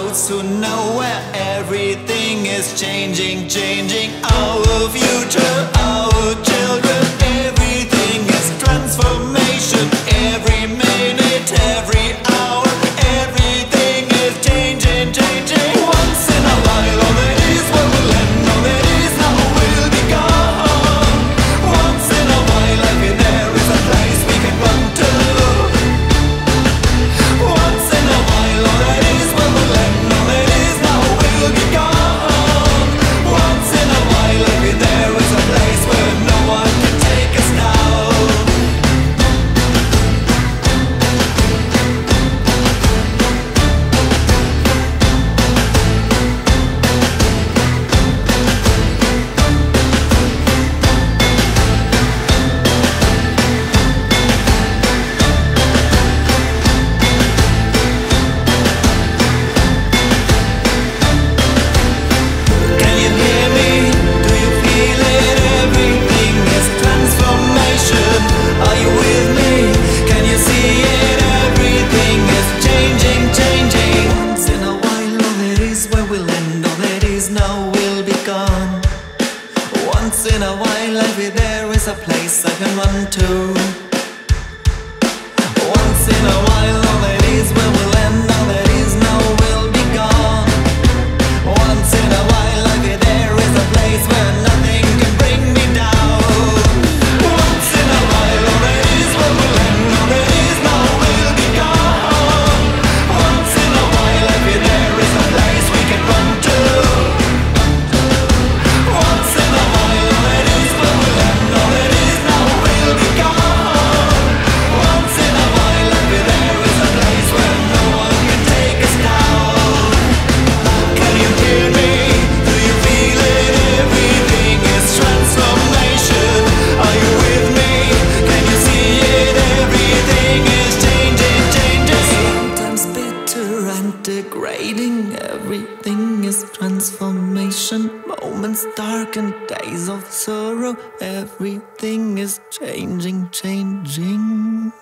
roads to nowhere. Everything is changing, changing. Our future, our children. Everything is transformation. Every minute, every hour. Everything is changing, changing. Once in a while, all that is what will end. All that is now will be gone. Once in a while, I mean, there is a place we can run to. Once in a while, all that is what will end. All that is now will be gone. Once in a while, I mean, there is a place where no one can take us now. Can you hear me? Do you feel it? Everything is transformation. Are you with me? Can you see it? Everything is changing, changing. Once in a while, all that is where we'll end. All that is now will be gone. Once in a while, I'll be there is a place I can run to. Once in a while, all that is where we'll end. All that is now will be gone. Once in a while, I'll be there is a place where nothing can bring me down. Once in a while, all that is where we'll end. All that is now will be gone. Once in a while, I'll be there is a place we can run to. Once in a while, all that is where we'll end. All that is now will be gone. Once in a while, I'll be there is a place where no one can take us down. Can you hear me? Do you feel it? Everything is transformation. Are you with me? Can you see it? Everything is changing, changing. Sometimes bitter and degrading. Everything is transformation. Moments dark and days of sorrow. Everything is changing, changing.